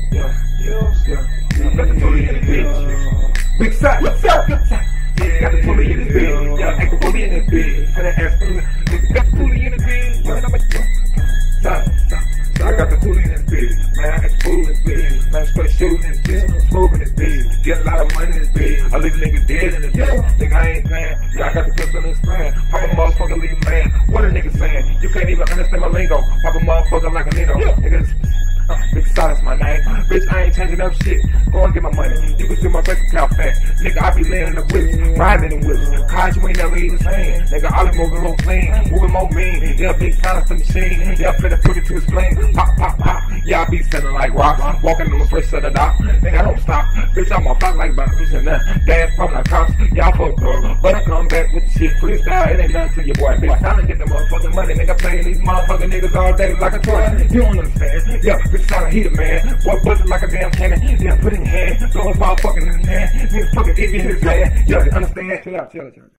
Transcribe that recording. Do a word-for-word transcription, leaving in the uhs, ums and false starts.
Yeah, yeah, yeah. I got the fully in the bitch. Big side, what's up? Good side. Yeah, got the fully in the bitch. Yeah, got the fully in the bitch. For the ass fully. Got the fully in the bitch. Yeah, I'm a side, side. I got the fully in this bitch. Man, I got the fully in this bitch. Man, straight shooting this bitch. Smoking this bitch. Get a lot of money in this bitch. I leave niggas dead in this bitch. Nigga, I ain't playing. Yeah, I got the pistol in this plan. Pop a motherfucker, leave man. What a nigga saying? You can't even understand my lingo. Pop a motherfucker like a Nino. Niggas. Uh, Big Silas my name. Bitch, I ain't changing up shit. Go and get my money. You can see my bank account fat. Nigga, I be laying in the whips, riding in the whips. Cause you ain't never even saying. Nigga, I be moving real clean, moving more mean. Yeah, Big Silas the machine. Yeah, finna put it to his flame. Pop, pop, pop. Yeah, I be selling like rock. Walking on the first of the dock. Nigga, I don't stop. Bitch, I'm on top like bounces and that. Dance from the cops. Y'all fucked up. But I come back with the shit. Freestyle, it ain't nothing to your boy. Bitch, time to get the motherfucking money. Nigga, playing these motherfucking niggas all day like a toy. You don't understand. Yeah, Big Silas, he the man. Boy, bust it like a damn cannon. Yeah, put it in hand. Throw his motherfucking in his hand. Nigga fucking if you hit his ass. Yeah, understand? Chill out, chill out, chill out.